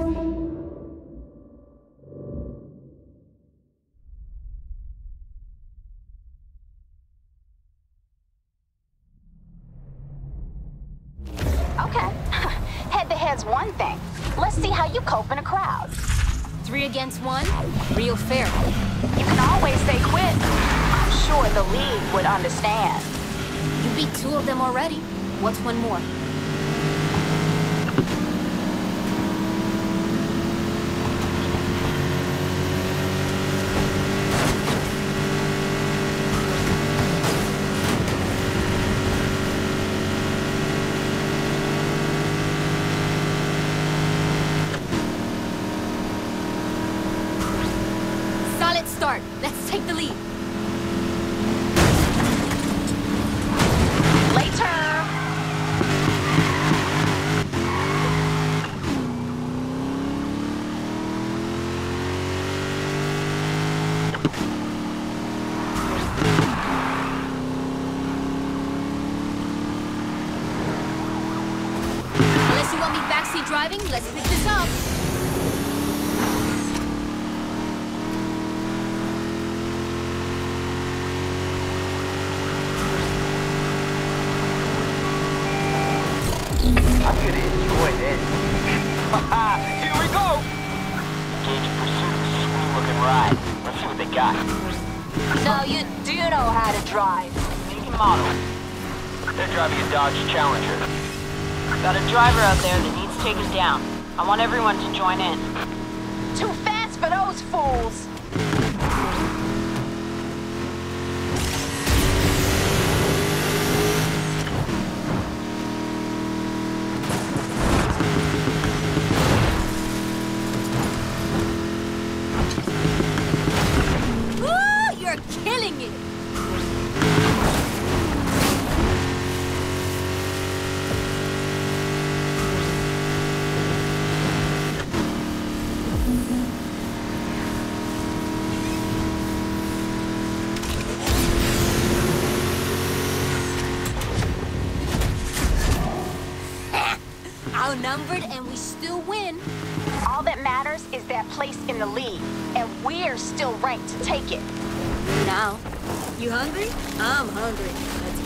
Okay. Head-to-head's one thing. Let's see how you cope in a crowd. 3 against 1? Real fair. You can always say quit. I'm sure the league would understand. You beat 2 of them already. What's one more? Solid start. Let's take the lead. Later. Unless you want me backseat driving, let's pick this up. I'm gonna enjoy this. Here we go! Engage in pursuit of this sweet-looking ride. Let's see what they got. So you do know how to drive. Make and model. They're driving a Dodge Challenger. Got a driver out there that needs taken down. I want everyone to join in. Too fast for those fools. Woo! You're killing it! Outnumbered and we still win. All that matters is their place in the league, and we're still ranked to take it. Now, you hungry? I'm hungry. Let's